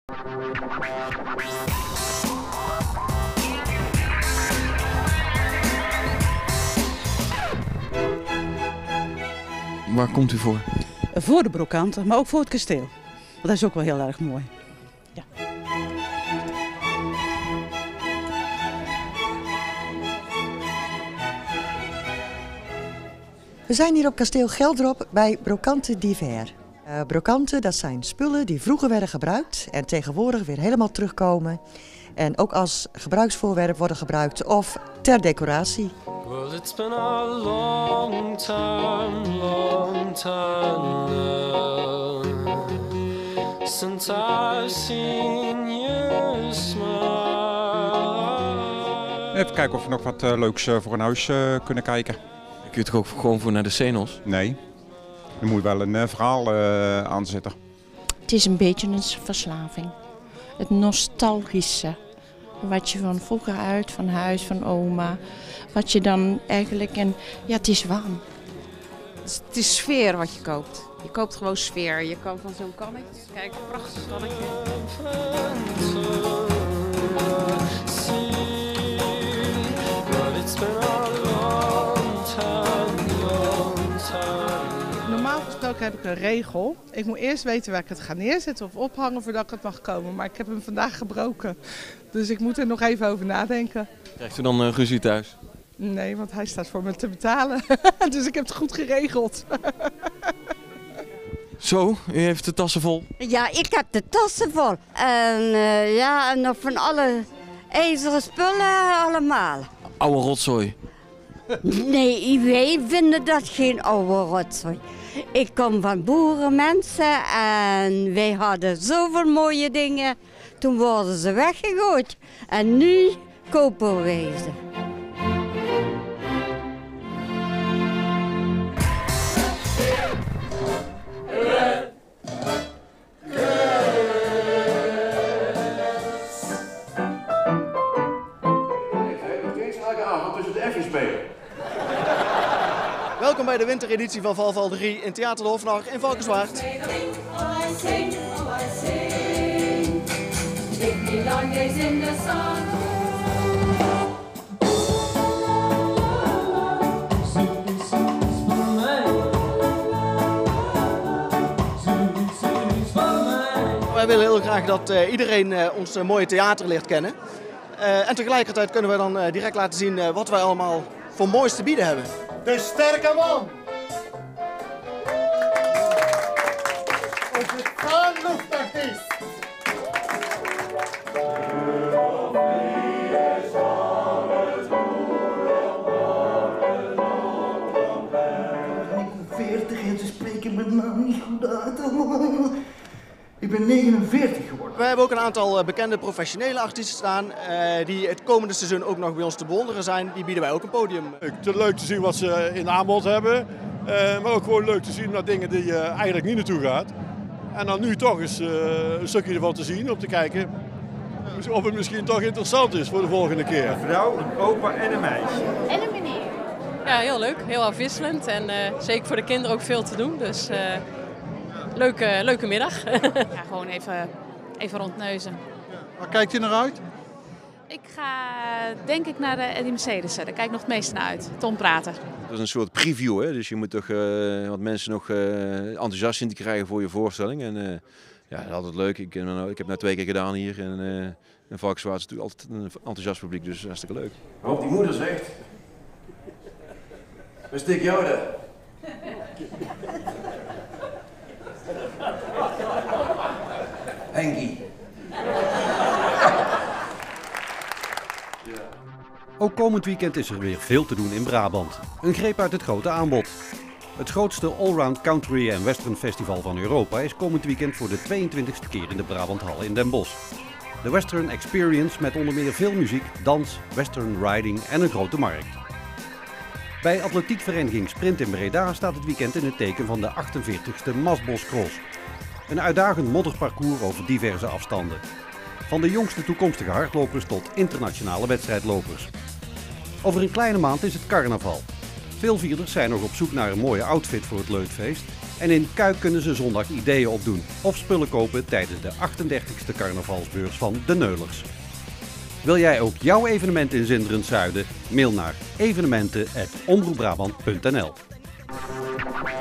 Waar komt u voor? Voor de brokanten, maar ook voor het kasteel. Want dat is ook wel heel erg mooi. Ja. We zijn hier op kasteel Geldrop bij Brocanten Divers. Brocanten, dat zijn spullen die vroeger werden gebruikt en tegenwoordig weer helemaal terugkomen. En ook als gebruiksvoorwerp worden gebruikt of ter decoratie. Well, it's been a long time now, since I've seen you smile. Even kijken of we nog wat leuks voor een huis kunnen kijken. Kun je toch ook gewoon voor naar de Senos? Nee, er moet wel een verhaal aan zitten. Het is een beetje een verslaving. Het nostalgische. Wat je van vroeger uit, van huis, van oma. Wat je dan eigenlijk... ja, het is warm. Het is sfeer wat je koopt. Je koopt gewoon sfeer. Je koopt van zo'n kannetje. Kijk, een prachtig kannetje. Normaal gesproken heb ik een regel. Ik moet eerst weten waar ik het ga neerzetten of ophangen voordat ik het mag komen. Maar ik heb hem vandaag gebroken. Dus ik moet er nog even over nadenken. Krijgt u dan ruzie thuis? Nee, want hij staat voor me te betalen. Dus ik heb het goed geregeld. Zo, u heeft de tassen vol? Ja, ik heb de tassen vol. En nog van alle ijzeren spullen allemaal. Oude rotzooi. Nee, wij vinden dat geen oude rotzooi. Ik kom van boerenmensen en wij hadden zoveel mooie dingen. Toen worden ze weggegooid. En nu kopen wij ze. Welkom bij de wintereditie van Valval 3 in Theater de Hofnacht in Valkenswaard. Wij willen heel graag dat iedereen ons mooie theater leert kennen. En tegelijkertijd kunnen we dan direct laten zien wat wij allemaal voor moois te bieden hebben. De sterke man! Onze Zahnluchtartiest! En ze spreken met me niet goed uit. Ik ben 49 geworden. We hebben ook een aantal bekende professionele artiesten staan die het komende seizoen ook nog bij ons te bewonderen zijn. Die bieden wij ook een podium. Het is leuk te zien wat ze in aanbod hebben, maar ook gewoon leuk te zien naar dingen die je eigenlijk niet naartoe gaat. En dan nu toch eens een stukje ervan te zien, om te kijken of het misschien toch interessant is voor de volgende keer. Een vrouw, een opa en een meisje. En een meneer. Ja, heel leuk. Heel afwisselend en zeker voor de kinderen ook veel te doen. Dus leuke middag. Ja, gewoon even rondneuzen. Waar kijkt u naar uit? Ik ga denk ik naar de Mercedes'en. Daar kijk ik nog het meeste naar uit. Tom praten. Dat is een soort preview, hè? Dus je moet toch wat mensen nog enthousiast in te krijgen voor je voorstelling. En ja, dat is altijd leuk. Ik heb het 2 keer gedaan hier. En Valkenswaard is natuurlijk altijd een enthousiast publiek, dus hartstikke leuk. Wat die moeder zegt. Waar steek jou daar? Henkie. Ook komend weekend is er weer veel te doen in Brabant. Een greep uit het grote aanbod. Het grootste allround country en western festival van Europa is komend weekend voor de 22e keer in de Brabanthal in Den Bosch. De Western Experience met onder meer veel muziek, dans, western riding en een grote markt. Bij atletiekvereniging Sprint in Breda staat het weekend in het teken van de 48e Masbos Cross. Een uitdagend modderparcours over diverse afstanden. Van de jongste toekomstige hardlopers tot internationale wedstrijdlopers. Over een kleine maand is het carnaval. Veel vierders zijn nog op zoek naar een mooie outfit voor het leutfeest. En in Kuik kunnen ze zondag ideeën opdoen of spullen kopen tijdens de 38e carnavalsbeurs van de Neulers. Wil jij ook jouw evenement in Zinderend Zuiden? Mail naar evenementen@omroepbrabant.nl.